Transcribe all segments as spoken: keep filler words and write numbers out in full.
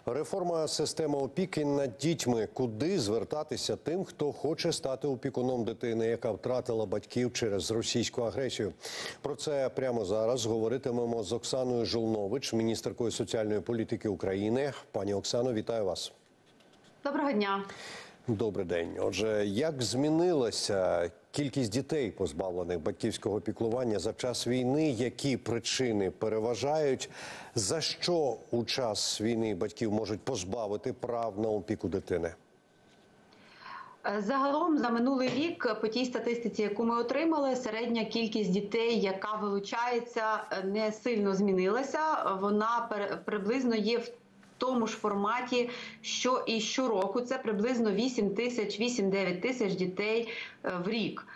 Реформа системи опіки над дітьми. Куди звертатися тим, хто хоче стати опікуном дитини, яка втратила батьків через російську агресію? Про це прямо зараз говоритимемо з Оксаною Жолнович, міністеркою соціальної політики України. Пані Оксано, вітаю вас. Доброго дня. Добрий день. Отже, як змінилася кількість дітей, позбавлених батьківського піклування за час війни? Які причини переважають? За що у час війни батьків можуть позбавити прав на опіку дитини? Загалом за минулий рік, по тій статистиці, яку ми отримали, середня кількість дітей, яка вилучається, не сильно змінилася. Вона приблизно є в тому ж форматі, що і щороку. Це приблизно вісім тисяч, вісім-дев'ять тисяч дітей в рік.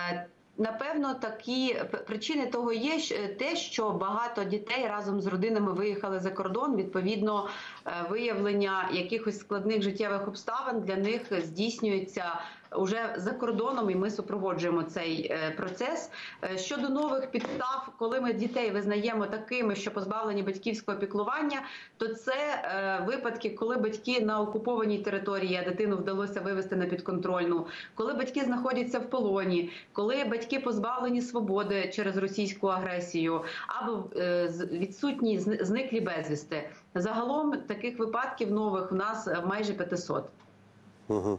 Напевно, такі причини того є те, що багато дітей разом з родинами виїхали за кордон. Відповідно, виявлення якихось складних життєвих обставин для них здійснюється уже за кордоном, і ми супроводжуємо цей процес. Щодо нових підстав, коли ми дітей визнаємо такими, що позбавлені батьківського піклування, то це випадки, коли батьки на окупованій території, а дитину вдалося вивести на підконтрольну, коли батьки знаходяться в полоні, коли батьки позбавлені свободи через російську агресію, або відсутні, зниклі безвісти. Загалом таких випадків нових у нас майже п'ятсот. Угу.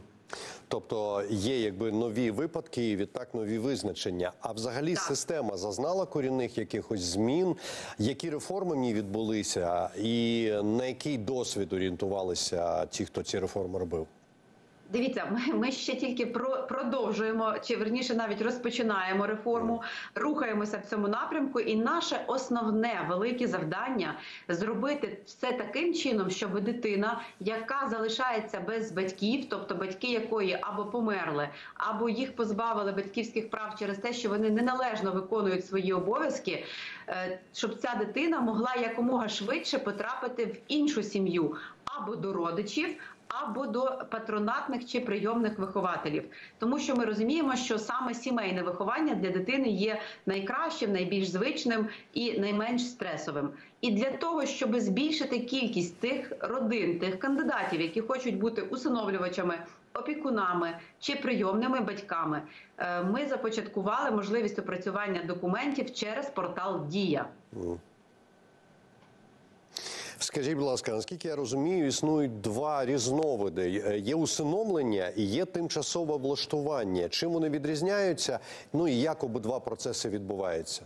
Тобто є якби нові випадки і відтак нові визначення. А взагалі так, система зазнала корінних якихось змін? Які реформи в ній відбулися? І на який досвід орієнтувалися ті, хто ці реформи робив? Дивіться, ми, ми ще тільки про, продовжуємо, чи верніше навіть розпочинаємо реформу, рухаємося в цьому напрямку, і наше основне велике завдання – зробити все таким чином, щоб дитина, яка залишається без батьків, тобто батьки якої або померли, або їх позбавили батьківських прав через те, що вони неналежно виконують свої обов'язки, щоб ця дитина могла якомога швидше потрапити в іншу сім'ю, або до родичів, або до патронатних чи прийомних вихователів. Тому що ми розуміємо, що саме сімейне виховання для дитини є найкращим, найбільш звичним і найменш стресовим. І для того, щоб збільшити кількість тих родин, тих кандидатів, які хочуть бути усиновлювачами, опікунами чи прийомними батьками, ми започаткували можливість опрацювання документів через портал «Дія». Скажіть, будь ласка, наскільки я розумію, існують два різновиди. Є усиновлення і є тимчасове влаштування. Чим вони відрізняються? Ну і як обидва процеси відбуваються?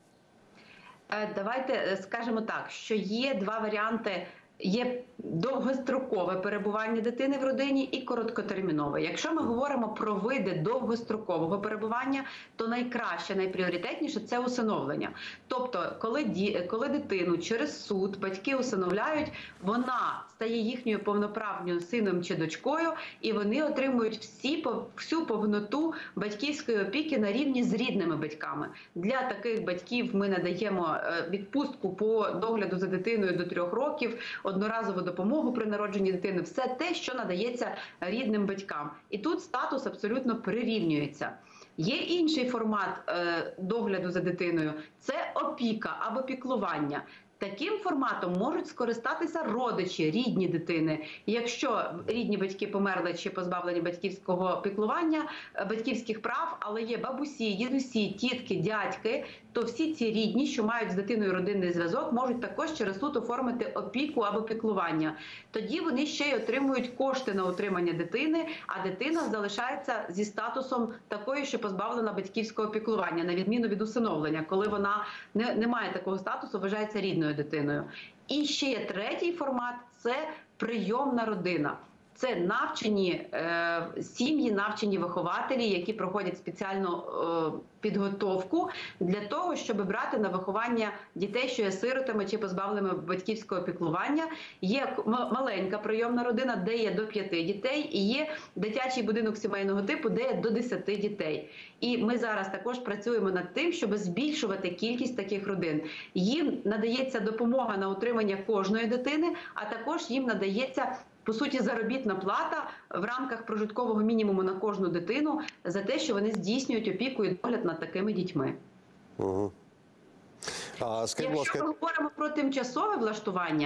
Давайте скажемо так, що є два варіанти. Є довгострокове перебування дитини в родині і короткотермінове. Якщо ми говоримо про види довгострокового перебування, то найкраще, найпріоритетніше – це усиновлення. Тобто, коли, ді, коли дитину через суд батьки усиновляють, вона стає їхньою повноправною сином чи дочкою, і вони отримують всі, всю повноту батьківської опіки на рівні з рідними батьками. Для таких батьків ми надаємо відпустку по догляду за дитиною до трьох років, одноразову допомогу при народженні дитини, все те, що надається рідним батькам. І тут статус абсолютно прирівнюється. Є інший формат е, догляду за дитиною – це опіка або піклування. Таким форматом можуть скористатися родичі, рідні дитини. Якщо рідні батьки померли чи позбавлені батьківського піклування, батьківських прав, але є бабусі, дідусі, тітки, дядьки, то всі ці рідні, що мають з дитиною родинний зв'язок, можуть також через суд оформити опіку або піклування. Тоді вони ще й отримують кошти на утримання дитини, а дитина залишається зі статусом такої, що позбавлена батьківського піклування, на відміну від усиновлення, коли вона не, не має такого статусу, вважається рідною дитиною. І ще є третій формат – це прийомна родина. Це навчені е, сім'ї, навчені вихователі, які проходять спеціальну е, підготовку для того, щоб брати на виховання дітей, що є сиротами чи позбавленими батьківського піклування. Є маленька прийомна родина, де є до п'яти дітей, і є дитячий будинок сімейного типу, де є до десяти дітей. І ми зараз також працюємо над тим, щоб збільшувати кількість таких родин. Їм надається допомога на утримання кожної дитини, а також їм надається, по суті, заробітна плата в рамках прожиткового мінімуму на кожну дитину за те, що вони здійснюють опіку і догляд над такими дітьми. Угу. А, скажіть, Якщо ми говоримо про тимчасове влаштування,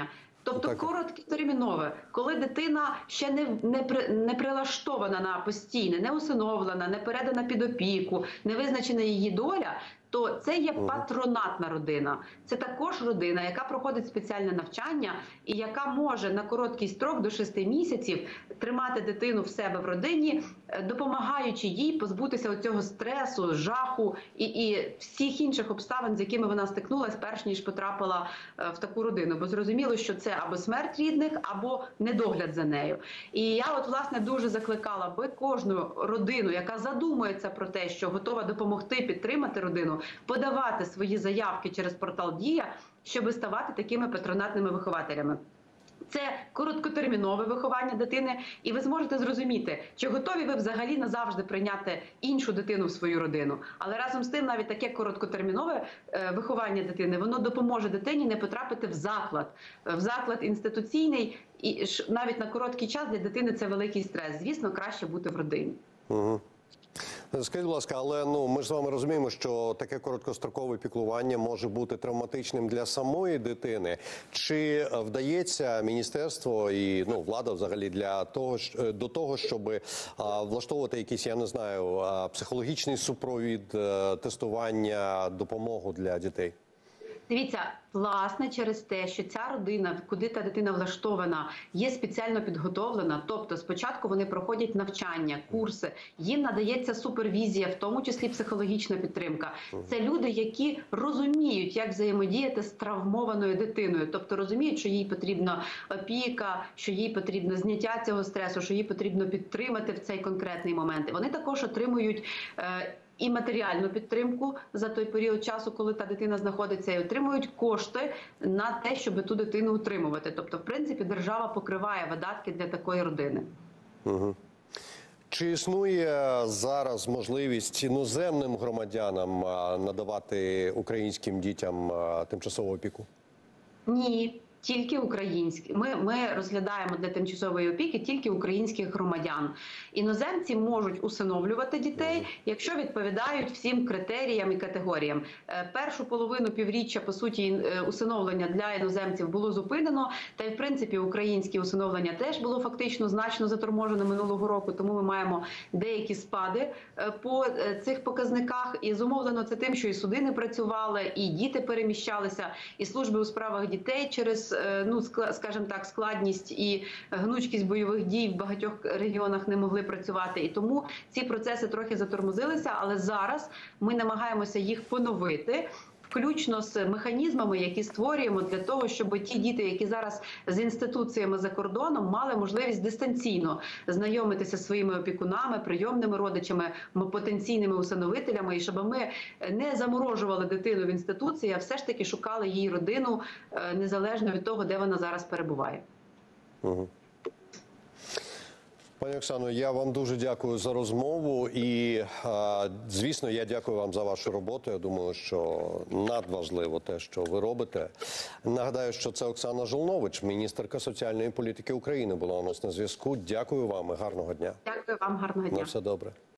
Тобто Так. короткотермінове, коли дитина ще не, не, при- не прилаштована на постійне, не усиновлена, не передана під опіку, не визначена її доля, то це є патронатна родина. Це також родина, яка проходить спеціальне навчання і яка може на короткий строк до шести місяців тримати дитину в себе в родині, е, допомагаючи їй позбутися цього стресу, жаху і, і всіх інших обставин, з якими вона стикнулася, перш ніж потрапила е, в таку родину. Бо зрозуміло, що це або смерть рідних, або недогляд за нею. І я от, власне, дуже закликала би кожну родину, яка задумується про те, що готова допомогти підтримати родину, подавати свої заявки через портал «Дія», щоб ставати такими патронатними вихователями. Це короткотермінове виховання дитини, і ви зможете зрозуміти, чи готові ви взагалі назавжди прийняти іншу дитину в свою родину. Але разом з тим, навіть таке короткотермінове е, виховання дитини, воно допоможе дитині не потрапити в заклад, в заклад інституційний, і ж навіть на короткий час для дитини це великий стрес. Звісно, краще бути в родині. Угу. Скажіть, будь ласка, але ну ми ж з вами розуміємо, що таке короткострокове піклування може бути травматичним для самої дитини. Чи вдається міністерство і ну влада взагалі для того щ- до того, щоб а, влаштовувати якийсь, я не знаю, а, психологічний супровід, а, тестування, допомогу для дітей? Дивіться, власне, через те, що ця родина, куди та дитина влаштована, є спеціально підготовлена, тобто спочатку вони проходять навчання, курси, їм надається супервізія, в тому числі психологічна підтримка. Це люди, які розуміють, як взаємодіяти з травмованою дитиною, тобто розуміють, що їй потрібна опіка, що їй потрібно зняття цього стресу, що їй потрібно підтримати в цей конкретний момент. І вони також отримують е, і матеріальну підтримку за той період часу, коли та дитина знаходиться, і отримують кошти на те, щоб ту дитину утримувати. Тобто, в принципі, держава покриває видатки для такої родини. Угу. Чи існує зараз можливість іноземним громадянам а, надавати українським дітям а, тимчасову опіку? Ні. Тільки українські. Ми, ми розглядаємо для тимчасової опіки тільки українських громадян. Іноземці можуть усиновлювати дітей, якщо відповідають всім критеріям і категоріям. Е, Першу половину півріччя, по суті, е, усиновлення для іноземців було зупинено, та й, в принципі, українське усиновлення теж було фактично значно заторможено минулого року, тому ми маємо деякі спади е, по е, цих показниках. І зумовлено це тим, що і суди не працювали, і діти переміщалися, і служби у справах дітей через ну, скажімо так, складність і гнучкість бойових дій в багатьох регіонах не могли працювати. І тому ці процеси трохи затормозилися, але зараз ми намагаємося їх поновити, включно з механізмами, які створюємо для того, щоб ті діти, які зараз з інституціями за кордоном, мали можливість дистанційно знайомитися зі своїми опікунами, прийомними родичами, потенційними усиновителями, і щоб ми не заморожували дитину в інституції, а все ж таки шукали її родину, незалежно від того, де вона зараз перебуває. Угу. Пані Оксано, я вам дуже дякую за розмову і, звісно, я дякую вам за вашу роботу. Я думаю, що надважливо те, що ви робите. Нагадаю, що це Оксана Жолнович, міністерка соціальної політики України, була у нас на зв'язку. Дякую вам і гарного дня. Дякую вам, гарного дня. На все добре.